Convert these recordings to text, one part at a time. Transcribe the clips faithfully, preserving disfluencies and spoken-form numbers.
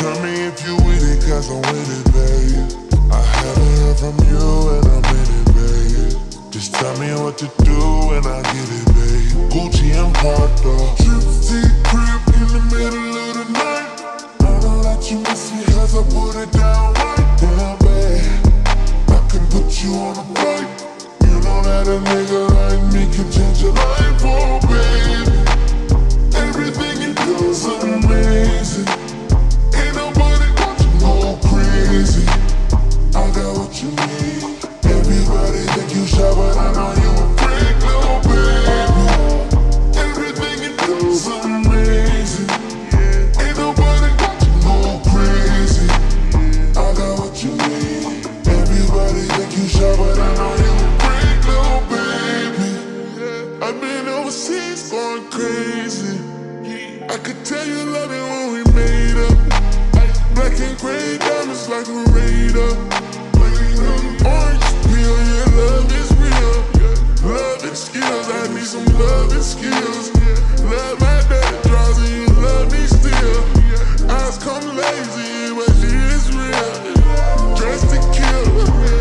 Tell me if you with it, cause I'm with it, babe. I haven't heard from you and I'm in it, babe. Just tell me what to do and I get it, babe. Gucci and Prada, gypsy crib in the middle of the night. I know that you miss me cause I put it down right. Damn, babe, I can put you on a flight. You know that a nigga like me can change your life, oh baby. Everything you do is amazing. Ain't nobody got you go crazy. I got what you need. Everybody think you shy, but I know you a freak, little baby. Everything you do is amazing. Ain't nobody got you go crazy. I got what you need. Everybody think you shy, but I know you a freak, little baby. I've been overseas going crazy. I could tell you love it when we made up. Black and gray diamonds like a radar. Orange peel, yeah, love is real. Love and skills, I need some love and skills. Love my daddy draws and you love me still. Eyes come lazy, but she is real. Dressed to kill.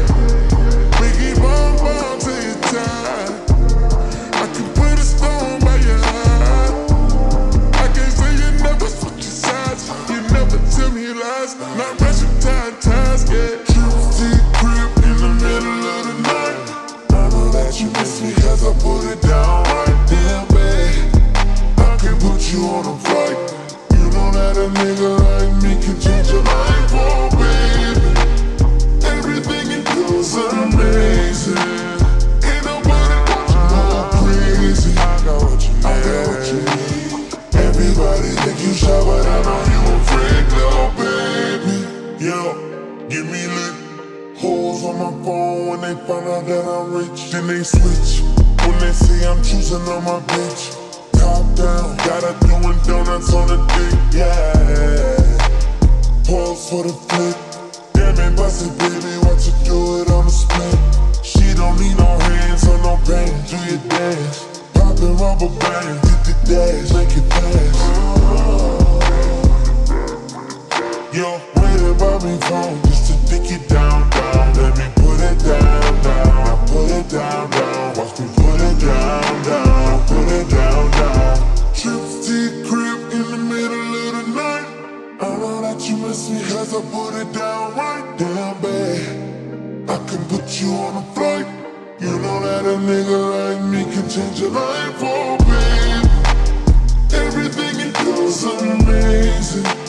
Biggie bomb bomb till you're tired. I can put a stone by your eye. I can't say you never switch your sides. You never tell me lies. Not rushing time, times, yeah. Gypsy crib in the middle of the night. I know that you miss me cause I put it down right. Damn, babe, I can put you on a flight. You know that a nigga like me can change your life, oh baby. Everything you do is amazing. Ain't nobody got you go crazy. I got what you need. I got what you need. Everybody think you shy, but I know you a freak, little baby. Yo, give me lit. Hoes on my phone when they find out that I'm rich. Then they switch when they say I'm choosing on my bitch. Top down, got her doing donuts on the dick, yeah. Pause for the flick. Damn it, bust it, baby, watch you do it on the split. She don't need no hands or no bands. Do your dance, poppin' rubber bands, hit the dash, make it fast. Yo, waiting by me phone just to dick it down, down. Let me put it down, down. I put it down, down. Watch me put it down, down. Put it down, down. Gypsy crib in the middle of the night. I know that you miss me cause I put it down right. Damn, babe, I can put you on a flight. You know that a nigga like me can change your life, oh babe. Everything you do is amazing.